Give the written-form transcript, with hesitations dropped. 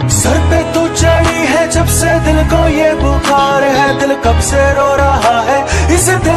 sir पे तू चढ़ी है जब से दिल को ये बुखार है, दिल कब से रो रहा है इस दिल